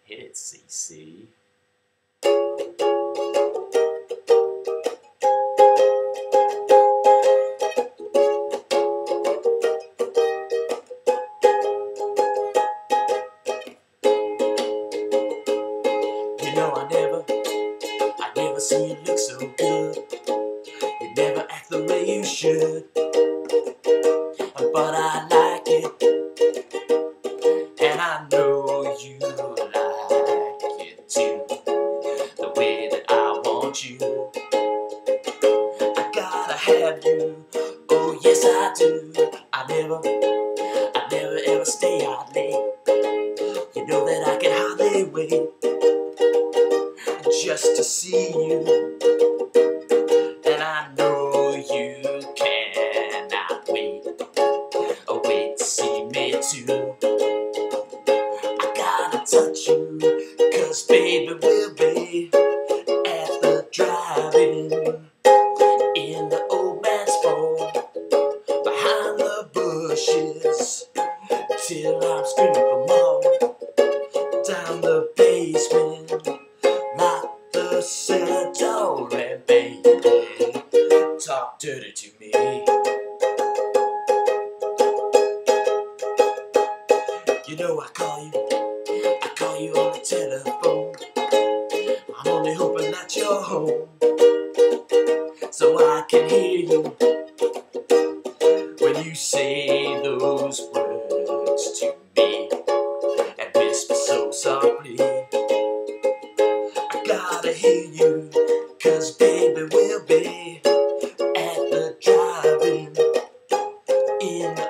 Hit it, CC. You know I never see you look so good. You never act the way you should, but I like it, and I know you like it too. The way that I want you, I gotta have you. Oh yes I do. I never ever stay out late. You know that I can hardly wait just to see you, and I know you cannot wait. Oh wait to see me too. I gotta touch you, 'cause baby we'll be at the drive-in in the old man's phone, behind the bushes, till I'm screaming for more. Down the basement, lock the cellar door, and baby, talk dirty to me. You know I call you on the telephone. I'm only hoping that you're home, so I can hear you when you say those words to me, and whisper so softly. I gotta hear you, 'cause baby we'll be at the drive-in in the